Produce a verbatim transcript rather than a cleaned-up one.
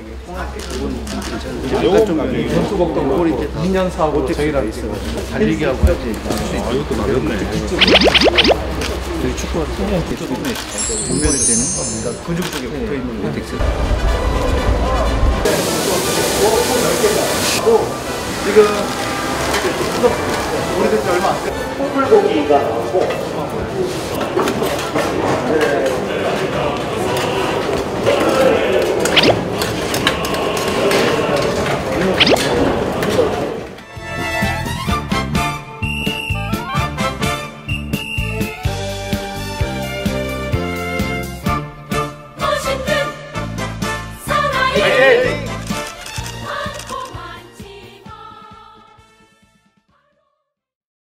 이건 좀 선수 먹던 거 이 년 사고 저희랑 있어요. 달리기 하고 할때 아, 이것도 가볍네. 저희 축구가 성형 기초도 분별할 때는 그러니까 근육 쪽에 붙어 있는 라텍스. 지금 오래된 지 얼마 안 돼. 풀고기가 나오고